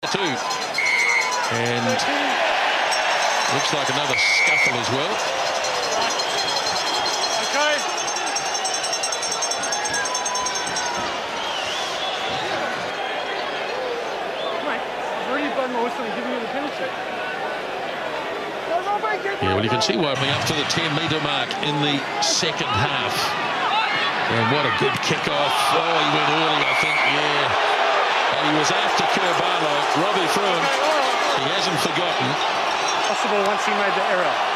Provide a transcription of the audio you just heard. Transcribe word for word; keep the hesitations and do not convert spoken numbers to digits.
Two. And looks like another scuffle as well. Okay. Mate, I've already done most of giving you the penalty. Yeah, well, you can see we're opening up to the ten metre mark in the second half. And what a good kick-off. Oh, he went early, I think, yeah. And he was after Kerr Barlow. Robbie Fruean, he hasn't forgotten. Possible once he made the error.